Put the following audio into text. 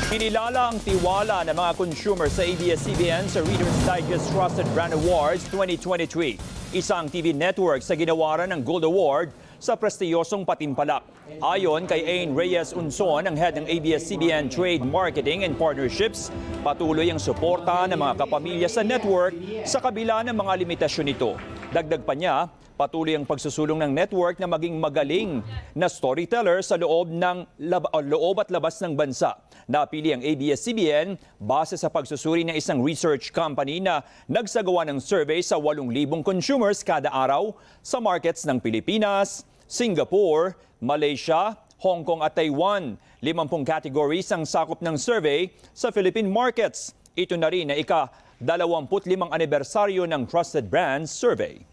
Kinilala ang tiwala ng mga consumer sa ABS-CBN sa Reader's Digest Trusted Brand Awards 2023. Isang TV network sa ginawaran ng Gold Award sa prestiyosong patimpalak. Ayon kay Ain Reyes Unson, ang head ng ABS-CBN Trade Marketing and Partnerships, patuloy ang suporta ng mga kapamilya sa network sa kabila ng mga limitasyon nito. Dagdag pa niya, patuloy ang pagsusulong ng network na maging magaling na storyteller sa loob at labas ng bansa. Napili ang ABS-CBN base sa pagsusuri ng isang research company na nagsagawa ng survey sa 8,000 consumers kada araw sa markets ng Pilipinas, Singapore, Malaysia, Hong Kong at Taiwan. 50 categories ang sakop ng survey sa Philippine markets. Ito na rin na ika-25 anibersaryo ng Trusted Brands Survey.